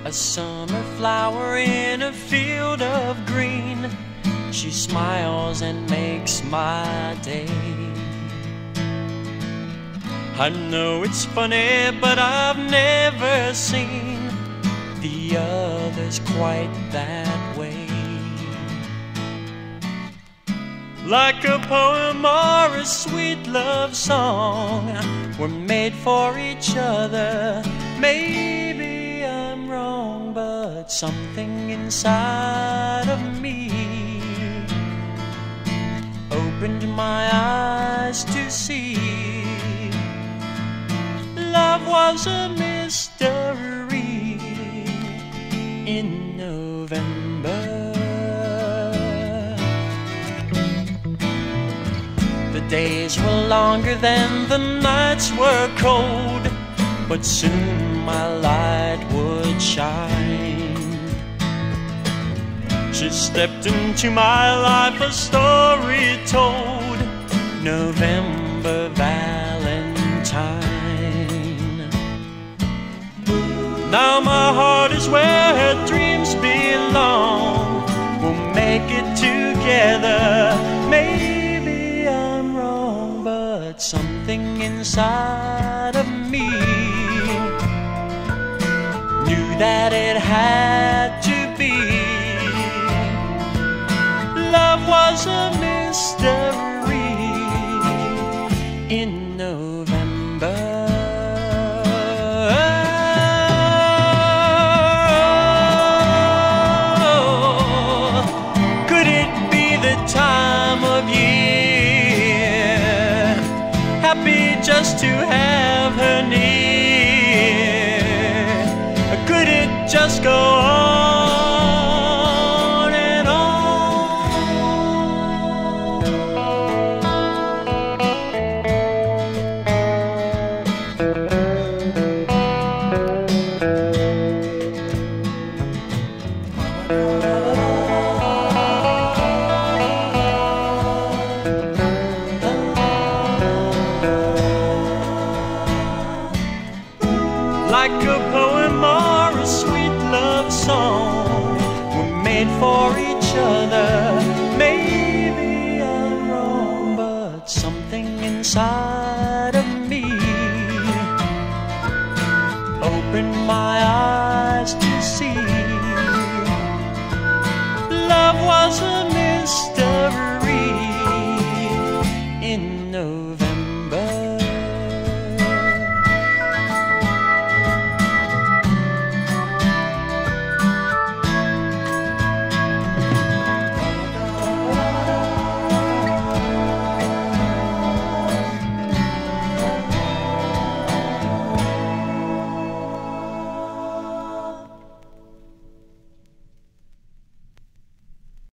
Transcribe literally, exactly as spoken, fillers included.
a summer flower in a field of green. She smiles and makes my day. I know it's funny, but I've never seen the others quite that way. Like a poem or a sweet love song, we're made for each other. Maybe I'm wrong, but something inside of me opened my eyes to see love was a mystery in November. The days were longer than the nights were cold, but soon my light would shine. She stepped into my life, a story told, November Valentine. Now my heart is where her dreams belong. We'll make it together. Maybe I'm wrong, but something inside of me knew that it had to be. Love was a mystery in November. Could it be the time of year, happy just to have her near? Could it just go on and on? Like a poem or a sweet love song, we're made for each other. Maybe I'm wrong, but something